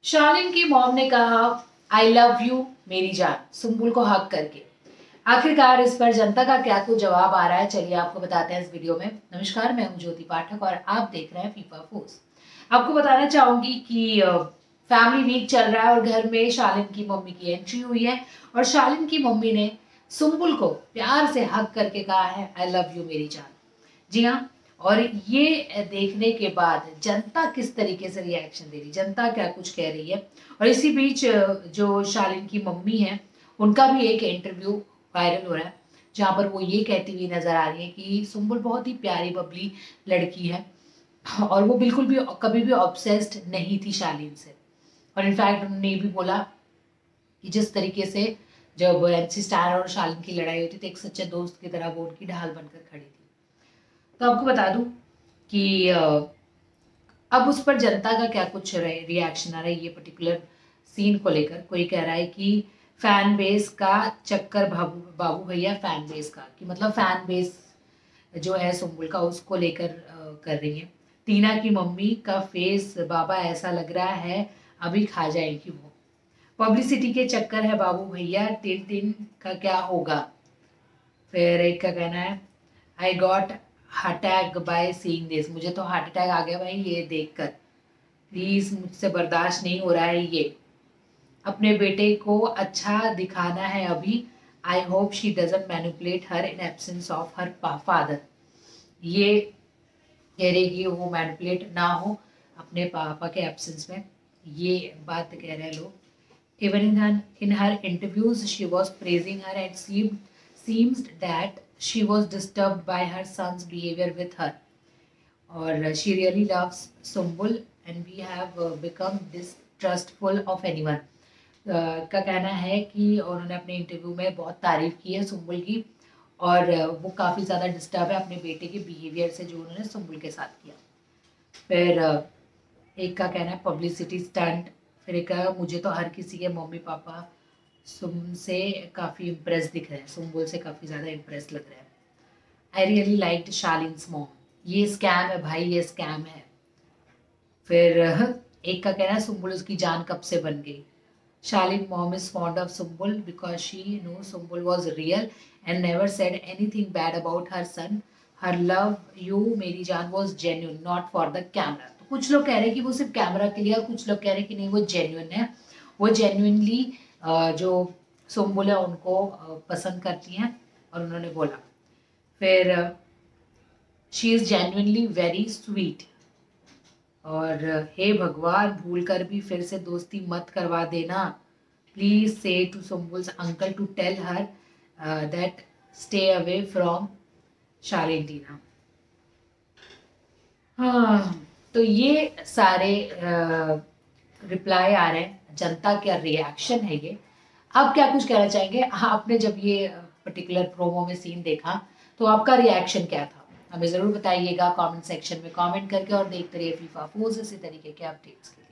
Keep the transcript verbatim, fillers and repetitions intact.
शालीन की मॉम ने कहा आई लव यू मेरी जान सुम्बुल को हक करके। आखिरकार इस पर जनता का क्या कुछ जवाब आ रहा है, चलिए आपको बताते हैं इस वीडियो में। नमस्कार, मैं हूं ज्योति पाठक और आप देख रहे हैं फीफा फोर्स। आपको बताना चाहूंगी कि फैमिली वीक चल रहा है और घर में शालीन की मम्मी की एंट्री हुई है और शालीन की मम्मी ने सुम्बुल को प्यार से हक करके कहा है आई लव यू मेरी जान। जी हाँ, और ये देखने के बाद जनता किस तरीके से रिएक्शन दे रही, जनता क्या कुछ कह रही है। और इसी बीच जो शालीन की मम्मी है उनका भी एक इंटरव्यू वायरल हो रहा है जहाँ पर वो ये कहती हुई नजर आ रही है कि सुम्बुल बहुत ही प्यारी बबली लड़की है और वो बिल्कुल भी कभी भी ऑब्सेस्ड नहीं थी शालीन से। और इनफैक्ट उन्होंने ये भी बोला कि जिस तरीके से जब एमसी स्टार और शालीन की लड़ाई होती थी एक सच्चे दोस्त की तरह वो उनकी ढाल बनकर खड़ी थी। तो आपको बता दूं कि अब उस पर जनता का क्या कुछ रिएक्शन आ रहा है ये पर्टिकुलर सीन को लेकर। कोई कह रहा है कि फैन बेस का चक्कर बाबू बाबू भैया फैन बेस का, कि मतलब फैन बेस जो है सुम्बुल का उसको लेकर कर रही है। टीना की मम्मी का फेस बाबा ऐसा लग रहा है अभी खा जाएगी वो। पब्लिसिटी के चक्कर है बाबू भैया, टिन टिन का क्या होगा। फिर एक का कहना है I got heart attack by seeing this, मुझे तो हार्ट अटैक आ गया भाई ये देखकर, प्लीज मुझसे बर्दाश्त नहीं हो रहा है ये। अपने बेटे को अच्छा दिखाना है अभी, I hope she doesn't manipulate her in absence of her father. ये कह रही कि वो मैनिपुलेट ना हो अपने पापा के एब्सेंस में, ये बात कह रहे हैं लोग। Even in in her interviews she was praising her and seemed seems that she was disturbed by her son's behavior with her or uh, she really loves Sumbul and we have uh, become distrustful of anyone uh, का कहना है कि उन्होंने अपने interview में बहुत तारीफ की है सुम्बुल की और uh, वो काफ़ी ज़्यादा डिस्टर्ब है अपने बेटे के बिहेवियर से जो उन्होंने सुम्बुल के साथ किया। फिर uh, एक का कहना है पब्लिसिटी स्टंट। फिर एक का मुझे तो हर किसी के मम्मी पापा सुम से काफ़ी इम्प्रेस दिख रहे हैं, सुम्बुल से काफ़ी ज़्यादा इम्प्रेस लग रहा है। I really liked Shaleen's mom, ये स्कैम है भाई, ये स्कैम है। फिर एक का कहना है सुम्बुल उसकी जान कब से बन गई। Shaleen mom is fond of Sumbul because she know Sumbul was real and never said anything bad about her son. Her love you मेरी जान was genuine not for the camera. तो कुछ लोग कह रहे हैं कि वो सिर्फ कैमरा के लिए, और कुछ लोग कह रहे हैं कि नहीं वो जेन्यून है, वो जेन्यूनली जो सुम्बुल है उनको पसंद करती हैं और उन्होंने बोला। फिर she is genuinely very sweet और हे भगवान भूल कर भी फिर से दोस्ती मत करवा देना, please say to Sumbul's uncle to tell her that stay away from Shaleen Tina. हाँ, तो ये सारे रिप्लाई uh, आ रहे हैं, जनता क्या रिएक्शन है ये, आप क्या कुछ कहना चाहेंगे। हाँ, आपने जब ये पर्टिकुलर प्रोमो में सीन देखा तो आपका रिएक्शन क्या था, हमें ज़रूर बताइएगा कमेंट सेक्शन में कमेंट करके। और देखते रहिए फीफा फोर्स इसी तरीके के अपडेट्स के लिए।